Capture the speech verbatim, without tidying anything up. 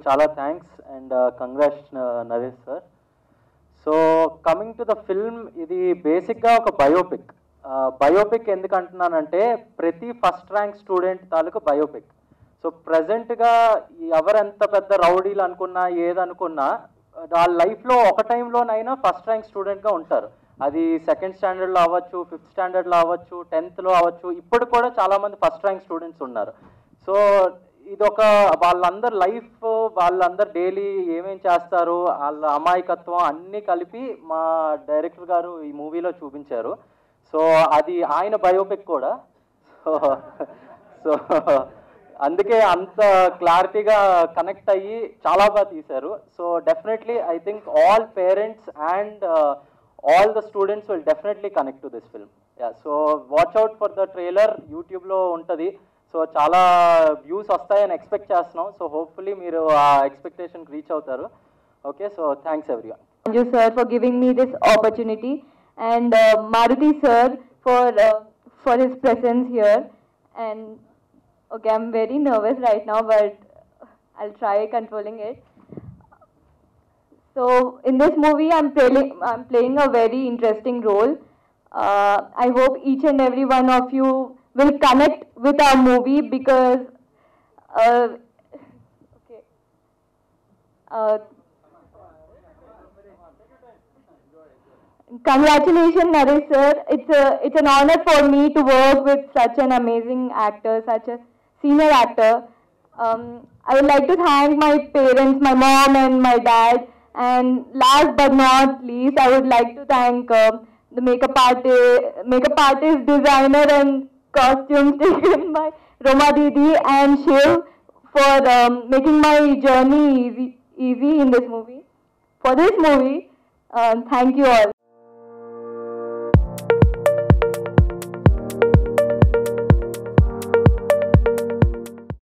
chala thanks and uh, congrats uh, Naresh sir. So coming to the film, ఇది బేసిక్గా ఒక biopic. Biopic ఎందుకంటున్నానంటే ప్రతి ఫస్ట్ ర్యాంక్ స్టూడెంట్ తాలూకు బయోపిక్. సో ప్రజెంట్గా ఎవరెంత పెద్ద రౌడీలు అనుకున్నా ఏదనుకున్నా వాళ్ళ లైఫ్లో ఒక టైంలోనైనా ఫస్ట్ ర్యాంక్ స్టూడెంట్గా ఉంటారు. అది సెకండ్ స్టాండర్డ్లో అవ్వచ్చు, ఫిఫ్త్ స్టాండర్డ్లో అవ్వచ్చు, టెన్త్లో అవ్వచ్చు. ఇప్పుడు కూడా చాలామంది ఫస్ట్ ర్యాంక్ స్టూడెంట్స్ ఉన్నారు. సో ఇదొక వాళ్ళందరు లైఫ్, వాళ్ళందరు డైలీ ఏమేం చేస్తారు, వాళ్ళ అమాయకత్వం అన్నీ కలిపి మా డైరెక్టర్ గారు ఈ మూవీలో చూపించారు. సో అది ఆయన బయోపిక్ కూడా. సో సో అందుకే అంత క్లారిటీగా కనెక్ట్ అయ్యి చాలా బాగా తీశారు. So definitely I think all parents and all the students will definitely connect to this film. Yeah, so watch out for the trailer. YouTube lo untadi. So chala views vastayani expect chestunam. So hopefully meeru aa expectation reach avutaru. Okay, so thanks everyone. Thank you sir for giving me this opportunity, and uh, Maruti sir for uh, for his presence here. And okay, I'm very nervous right now, but I'll try controlling it. So in this movie, I'm playing I'm playing a very interesting role. Uh, I hope each and every one of you will connect with our movie because. Uh, okay. Uh, Congratulations, Naresh sir. It's a it's an honor for me to work with such an amazing actor, such a senior actor. Um, I would like to thank my parents, my mom and my dad. And last but not least, I would like to thank uh, the makeup artist, makeup artist, designer, and costumes taken by Roma Didi and Shiv for um, making my journey easy, easy in this movie. For this movie, uh, thank you all.